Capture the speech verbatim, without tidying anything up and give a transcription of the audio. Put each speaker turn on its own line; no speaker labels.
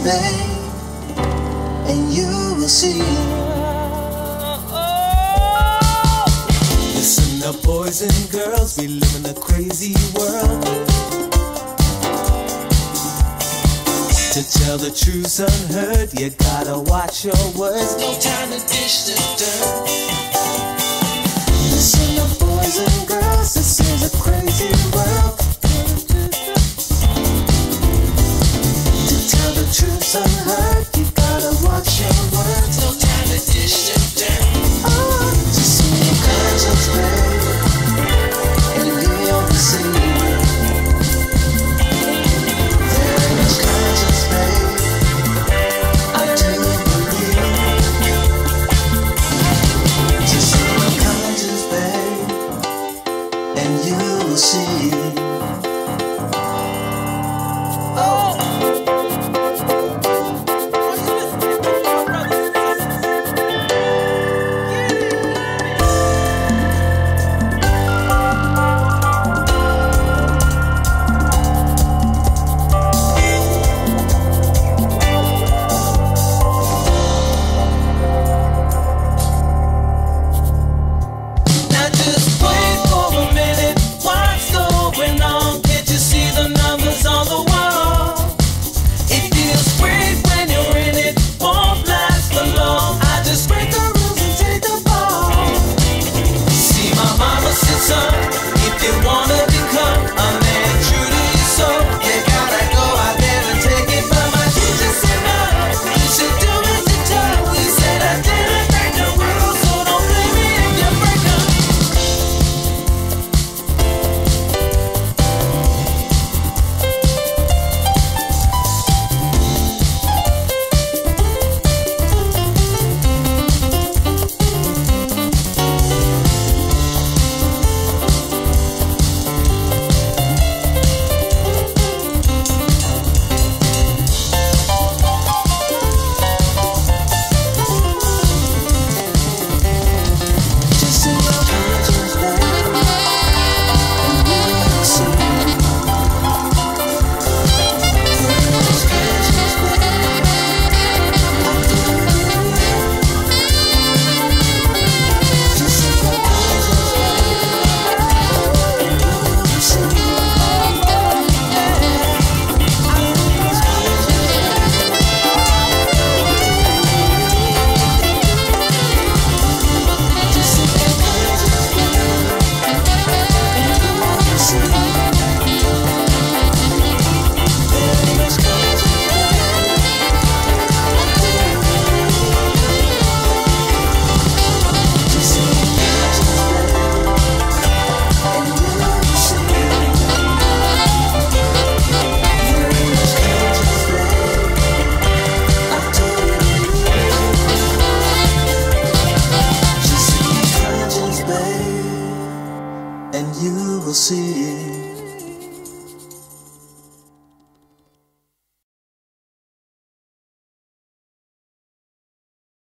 babe, and you will see. Listen up, boys and girls, we live in a crazy world. To tell the truth unheard, you gotta watch your words. No time to dish the dirt. Listen up, boys and girls, this is a crazy world. To tell the truth unheard.